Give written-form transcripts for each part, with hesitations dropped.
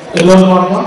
எல்லோரும் வணக்கம்.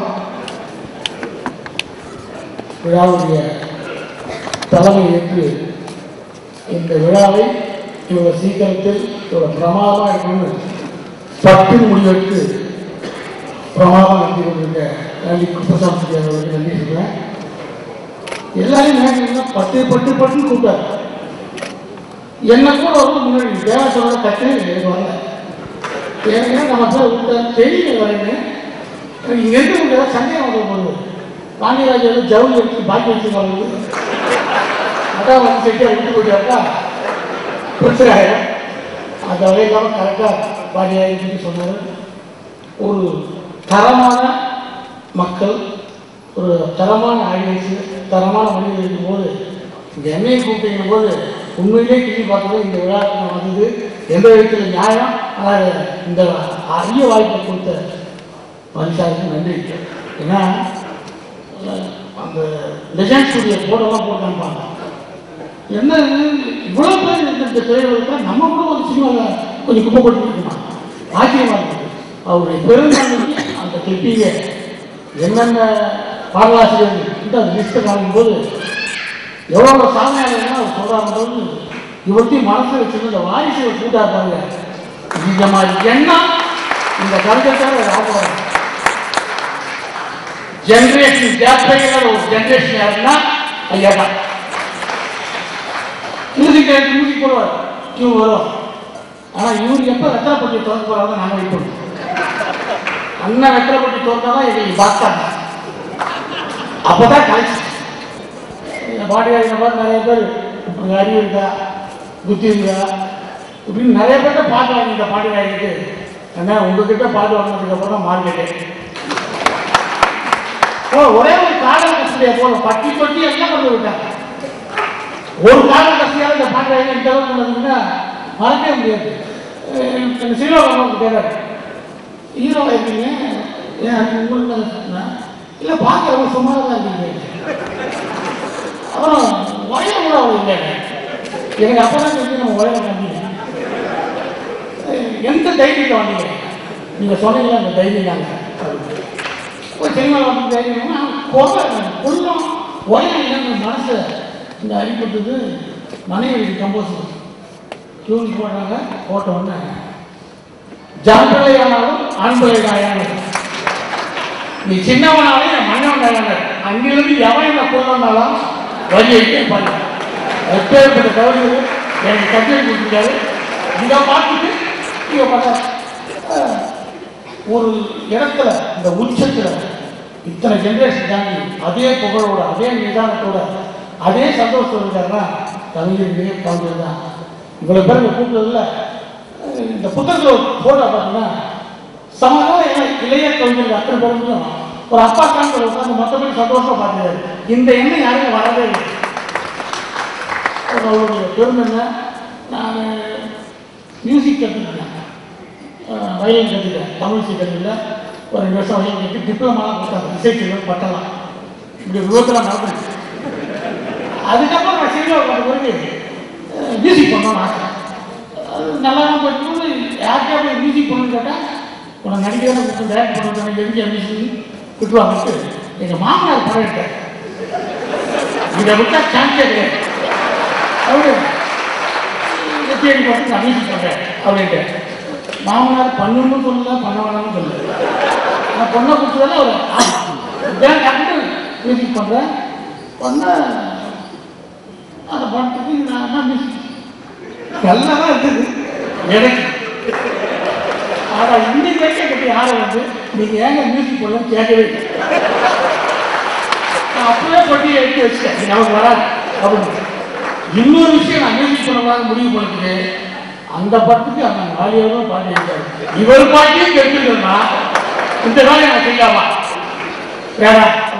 விழாவுடைய தலைமை ஏற்று இந்த விழாவை இவ்வளவு சீக்கிரத்தில் இவ்வளவு பிரமாதமாக இருக்கணும்னு பட்டின் முடிவெடுத்து பிரமாதம் நடத்தி கொண்டிருக்க நன்றி குப்பசாமி அவர்களுக்கு நன்றி சொல்றேன். எல்லாரும் நினைக்கிறீங்கன்னா பட்டு பட்டு பட்டுன்னு கூப்பிட்டாரு. என்ன கூட வந்து முன்னாடி தேவசோட கட்டு எனக்கு வரல. ஏன்னா நம்ம பேர் தெரியல வரேன்னு இங்க இருந்து சந்தேகம் வந்து போகுது. பாண்டியராஜன் ஜவுளி எடுத்து பாக்கி வச்சுருக்காங்க. அதான் வந்து செட்டியா எடுத்து போயிட்டாக்கா பிரச்சனை ஆயிடும். அந்த வகையில்லாமல் கரெக்டாக பாண்டியராஜன் சொன்னார். ஒரு தரமான மக்கள், ஒரு தரமான ஆடியன்ஸு, தரமான மனிதர்கள் இருக்கும்போது இந்த எண்ணெயை கூப்பிட்டுங்கும் போது உண்மையிலே கிளி பார்த்தது இந்த விழாவுக்கு வந்தது எந்த விதத்தில் நியாயம். ஆனால் இந்த அரிய வாய்ப்பை கொடுத்த மனுஷாவுக்கு நன்றி. ஏன்னா அந்த லெஜண்ட்ஸுடைய போட்டோலாம் போட்டான்பாங்க. என்ன இவ்வளோ பேர் இந்த துறைகளுக்கு நம்ம கூட ஒரு சினிமாவில் கொஞ்சம் குப்பை போட்டு இருக்கணும். ஆச்சரியமாக இருக்குது. அவருடைய பெருந்தன்மைக்கு அந்த கிளிப்பிங்க என்னென்ன பாடலாசிரியர்கள் அந்த லிஸ்ட்டை காணும்போது எவ்வளோ சாதனையாளர்கள் அவர் சொல்கிறாங்க. இவர்த்தையும் மனசில் வச்சுருந்து இந்த வாரிசு கூட்டா இருப்பாங்க. இந்த மாதிரி எண்ணம் இந்த கருத்துக்காக ஆகுவாங்க. ஜென்ரேஷன் ஜாப்பையில் ஒரு ஜென்ரேஷன் யாருன்னா ஐயா தான். மியூசிக் போடுவார், இவங்க வரும். ஆனால் இவரு எப்போ வெத்தலைப்பட்டி திறந்து போகிறாங்க நாங்கள் வெயிட் பண்ணுவோம். அண்ணன் வெத்தலைப்பட்டி திறந்தாதான் எங்களுக்கு பார்த்தாங்க. அப்போ தான் கலைச்சி பாட்டியாரின பார்த்து நிறைய பேர் உங்கள் அறிவு இருக்கா, புத்தி இருக்கா இப்படின்னு நிறைய பேர்கிட்ட பாட்டு வாங்கிட்ட பாட்டியாரிக்கு. ஏன்னா உங்ககிட்ட பாட்டு வாங்கினதுக்கப்புறம் தான் மார்க்கெட்டு. ஒரே ஒரு காதல் கஸ்டியா போல பட்டி பட்டி எல்லாம் கொண்டு விட்டாங்க. ஒரு காதல் கஸ்டியால் இந்த பாட்டு இந்த அளவுக்கு உள்ளதுன்னா மறக்கவே முடியாது. எனக்கு சினிமா கேட்காரு ஹீரோ இருக்கீங்க ஏன் உங்களுக்கு இல்லை பார்க்குறவங்க சும்மா தான் இருக்கீங்க. அப்புறம் உயரம் கூட அவ்வளோ இல்லைங்க. எனக்கு அப்போ தான் தெரிஞ்சு நம்ம உயரம் கண்டிங்க. எந்த தைரியத்தை வந்தீங்க நீங்கள் சொன்னீங்களா? அந்த தைரியம் தாங்க ஒரு சினிமாவில் வந்து தைரியம்னா கொள்ளும் உயரம் இல்லைன்னு மனசு இந்த அடிப்பட்டது. மனைவி கம்போசர் டியூன் போடுறாங்க. போட்டோன்னு ஜான்பிள்ளை ஆனாலும் ஆண்பிள்ளை ஆயானது. நீ சின்னவனாலே என் மன்னவன் ஆயாங்க. அங்கிருந்து எவன் என்ன கொள்ளனாலும் வழியை பாருங்க. எப்பேற்பட்ட கவர்னர் எனக்கு கட்டளை கொடுத்துருக்காரு. இதை பார்த்துட்டு இங்கே பார்த்தா ஒரு இடத்துல இந்த உச்சத்தில் இத்தனை ஜென்ரேஷன் தாண்டி அதே புகழோட, அதே நிதானத்தோட, அதே சந்தோஷத்தோடு இருக்காருன்னா கவிஞர் கவிஞர் தான். இவ்வளோ பேர் இந்த கூப்பிட்டதில்ல. இந்த புத்தகத்தில் ஒரு ஃபோட்டோ பார்த்தீங்கன்னா சமகால இளைய கவிஞர்கள் அத்தனை பேருக்கும் ஒரு அப்பா காண்கிற உட்காந்து மற்றபடி சந்தோஷமாக பார்த்துருக்காரு. இந்த எண்ணம் யாருக்கும் வரவே இல்லை. அவருடைய பெருமைங்க. நான் மியூசிக் கற்றுக்கிட்டேன், வயலின் கற்றுக்கிட்டேன், தமிழ் இசை கற்றுக்கிட்டேன். ஒரு 2 வருஷம் வயலின் கற்று டிப்ளமாலாம் கொடுத்தாங்க. இசைச்செல்வம் பட்டலாம் இப்படி விபத்தெல்லாம் நடந்துச்சு. அதுக்கப்புறம் நான் சினிமாவில் பார்த்த பிறகு மியூசிக் பண்ணணும்னு ஆசை. அது நல்லா தான் போயிட்டு யாருக்கே போய் மியூசிக் பண்ணணும்னு கேட்டால் உனக்கு நடிக்கிறத மட்டும் டேரக்ட் பண்ணுறது எதுக்கு மியூசிக் விட்டுவாங்க. எங்கள் மாமனார் பாடிட்டார். இதை விட்டா சான்ஸே கிடையாது. அவரு தேடி பார்த்து நான் மியூசிக் பண்ணுறேன் அப்படின்ட்டு. மாமனார் பண்ணணும்னு சொல்லல, பண்ண வேணாம்னு சொல்லல. நான் பொண்ணை கொடுத்ததால ஒரு டேரக்ட் மியூசிக் பண்ணுறேன். பண்ண அந்த படத்துக்கு நான் மியூசிக் நல்லா தான் இருக்குது எனக்கு. ஆனால் இன்னைக்கு வரைக்கும் கட்டி யாரை வந்து நீங்கள் ஏங்க மியூசிக் பண்ணலாம் கேட்கவே இல்லை. நான் அப்படியே பட்டியை எடுத்து வச்சுட்டேன், நமக்கு வராது அப்படின்னு. இன்னொரு விஷயம், நான் மியூசிக் பண்ணலாம் முடிவு பண்ணிட்டு அந்த படத்துக்கு அந்த வாலியாவும் பாட்டி இருக்காரு. இவர் பாட்டியும் கேட்டுருக்கா இந்த வேலையை நான் செய்யலாமா வேற.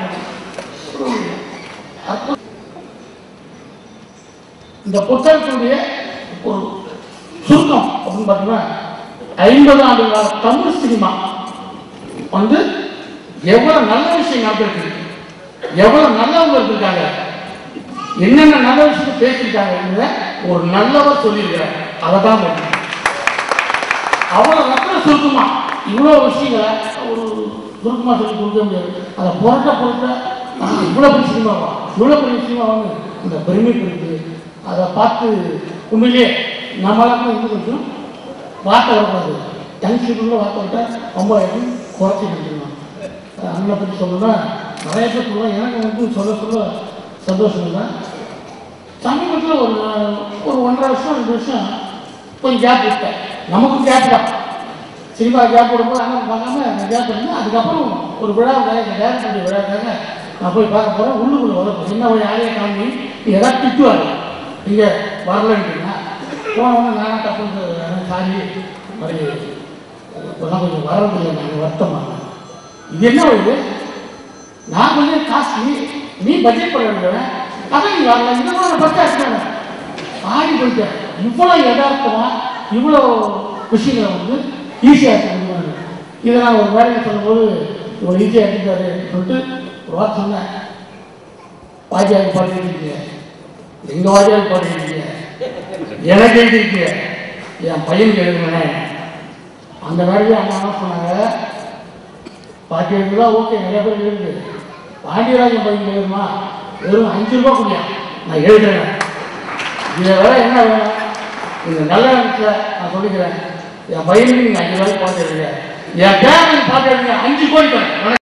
இந்த புத்தகத்துடைய ஒரு சுருக்கம் அப்படின்னு பார்த்தீங்கன்னா 50 ஆண்டு கால தமிழ் சினிமா வந்து எவ்வளவு நல்ல விஷயம் நடந்திருக்கு, எவ்வளவு நல்லவங்க இருந்திருக்காங்க, என்னென்ன நல்ல விஷயத்தை பேசியிருக்காங்க ஒரு நல்லவர் சொல்லியிருக்கிறார். அதை தான் முடியும். அவ்வளோ ரத்தன சுருக்கமா இவ்வளோ விஷயங்களை ஒரு சுருக்கமாக சொல்லி கொடுக்க முடியாது. அதை பொருட்ட இவ்வளோ பெரிய சினிமாவா, இவ்வளோ பெரிய சினிமாவான்னு அந்த பெருமைப்படுத்தி அதை பார்த்து உண்மையிலே நம்மளாம் இன்னும் கொஞ்சம் வார்த்தை வரக்கூடாது. யங்ஸ்டர்ல வார்த்தை விட்டால் ரொம்ப குறைச்சி நினைக்கணும். அண்ணனை பற்றி சொல்லணும்னா நிறைய பேர் சொல்லுவோம். எனக்கு சொல்ல சந்தோஷம் இல்லை. சமீபத்தில் ஒரு 1.5 வருஷம் 2 வருஷம் கொஞ்சம் கேப் விட்டேன். நமக்கும் கேப் தான். சினிமா கேப் விடும்போது அண்ணன் பார்க்காம நான் கேப் பண்ணேன். அதுக்கப்புறம் ஒரு விழாவுக்காக இந்த டேரக்டருடைய விழாவுக்காக நான் போய் பார்க்க போகிறேன். உள்ளுக்குள்ள வரப்போ என்ன ஒரு ஆளையை காமி ஏதாவது திட்டுவார். இங்கே வரலன்ட்டீங்கன்னா போனவொன்னே நானே தப்பு சாரி மாதிரி இப்போதான் கொஞ்சம் வரதில்லை. நாங்கள் வருத்தமாக இது என்ன வருது, நான் கொஞ்சம் காஸ்ட்லி, நீ பட்ஜெட் பண்ண வேண்டியவன், அதான் நீ வரல. இந்த மாதிரி பட்ஜெட் ஆடி போயிட்டேன். இவ்வளோ யதார்த்தமாக இவ்வளோ விஷயங்களை ஈஸியாக இருக்காங்க. இதை நான் ஒரு வேலையை சொல்லும்போது இவ்வளோ ஈஸியாக எடுத்துக்காரு சொல்லிட்டு ஒரு வார்த்தை சொன்னேன். வாத்தியாருக்கு பாடிருக்கீங்க, எங்கள் வாத்தியாருக்கு பாடிருக்கீங்க, எனக்கு எழுதிருக்கீங்க, என் பையனுக்கு எழுதுனேன். அந்த வேலையை அம்மா என்ன சொன்னாங்க, பாட்டி எழுதுதா ஓகே, நிறைய பேர் எழுது, பாண்டியராஜன் பையன் எழுதுமா, வெறும் 5 ரூபா கொடுங்க, நான் எழுதுறேன். இதை வேற என்ன வேணும், இந்த நல்ல நேரத்தில் நான் சொல்லிக்கிறேன், என் பையனுக்கு நீங்கள் 5 ரூபாய்க்கு பாட்டு எழுதுங்க, என் பேரனுக்கு பாட்டு எழுதுங்க, 5 கோடி தரேன்.